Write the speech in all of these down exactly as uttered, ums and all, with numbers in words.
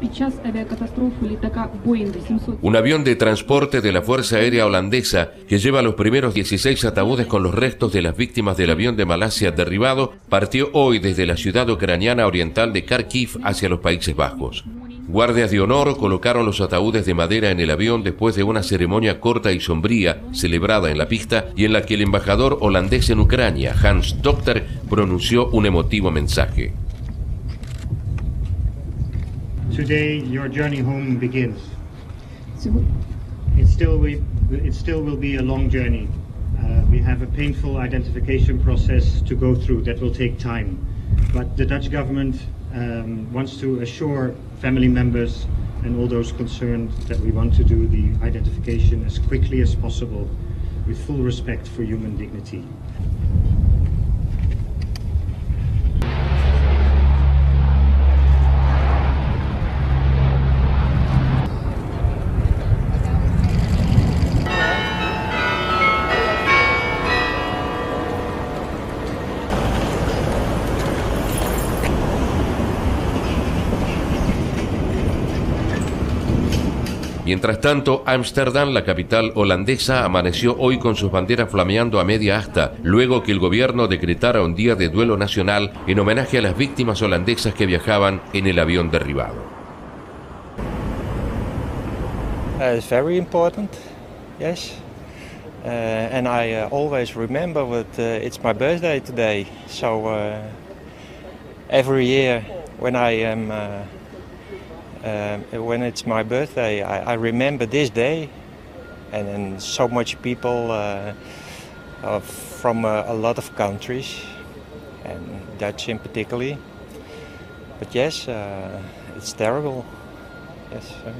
Un avión de transporte de la Fuerza Aérea Holandesa que lleva los primeros dieciséis ataúdes con los restos de las víctimas del avión de Malasia derribado partió hoy desde la ciudad ucraniana oriental de Kharkiv hacia los Países Bajos. Guardias de honor colocaron los ataúdes de madera en el avión después de una ceremonia corta y sombría celebrada en la pista y en la que el embajador holandés en Ucrania, Hans Dokter, pronunció un emotivo mensaje. Today your journey home begins. It still will, it still will be a long journey. Uh, we have a painful identification process to go through that will take time. But the Dutch government um, wants to assure family members and all those concerned that we want to do the identification as quickly as possible with full respect for human dignity. Mientras tanto, Ámsterdam, la capital holandesa, amaneció hoy con sus banderas flameando a media asta, luego que el gobierno decretara un día de duelo nacional en homenaje a las víctimas holandesas que viajaban en el avión derribado. Uh, it's very important, yes. Uh, and I uh, always remember that uh, it's my birthday today. So uh, every year when I am uh, Uh, when it's my birthday, I, I remember this day, and, and so much people uh, uh, from uh, a lot of countries, and Dutch in particular. But yes, uh, it's terrible. Yes. Uh.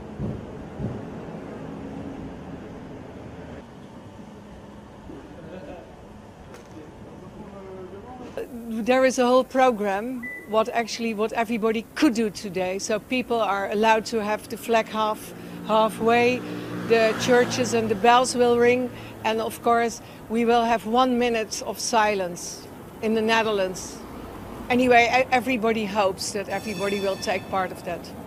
There is a whole program what actually what everybody could do today. So people are allowed to have the flag half halfway, the churches and the bells will ring, and of course we will have one minute of silence in the Netherlands. Anyway, everybody hopes that everybody will take part of that.